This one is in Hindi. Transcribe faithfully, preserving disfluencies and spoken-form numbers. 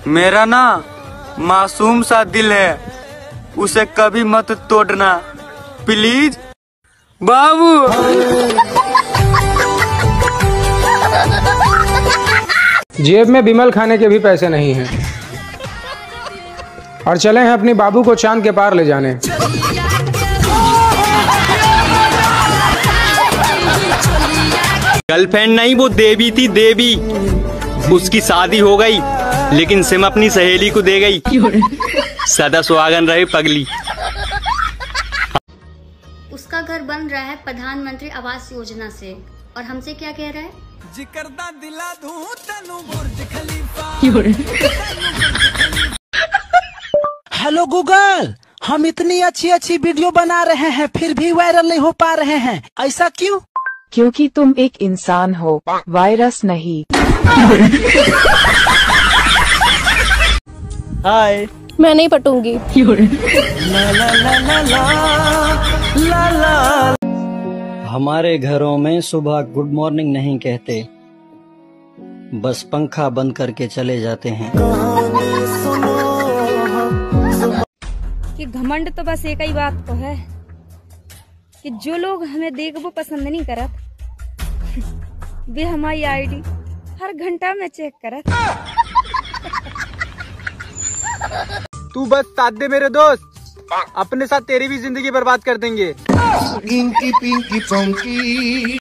मेरा ना मासूम सा दिल है, उसे कभी मत तोड़ना प्लीज बाबू। जेब में बिमल खाने के भी पैसे नहीं हैं और चले हैं अपनी बाबू को चांद के पार ले जाने। गर्लफ्रेंड नहीं, वो देवी थी देवी। उसकी शादी हो गई लेकिन सिम अपनी सहेली को दे गई। सदा सुहागन रहे पगली। उसका घर बन रहा है प्रधानमंत्री आवास योजना से और हमसे क्या कह रहा है? दिला दूं तनु बुर्ज खलीफा। हेलो गूगल, हम इतनी अच्छी अच्छी वीडियो बना रहे हैं फिर भी वायरल नहीं हो पा रहे हैं, ऐसा क्यों? क्योंकि तुम एक इंसान हो, वायरस नहीं। हाय, मैं नहीं पटूंगी। ला ला ला ला ला ला ला। हमारे घरों में सुबह गुड मॉर्निंग नहीं कहते, बस पंखा बंद करके चले जाते हैं। कि घमंड तो बस एक ही बात तो है कि जो लोग हमें देख वो पसंद नहीं करत, वे हमारी आईडी हर घंटा में चेक करत। तू बस साथ दे मेरे दोस्त, अपने साथ तेरी भी जिंदगी बर्बाद कर देंगे।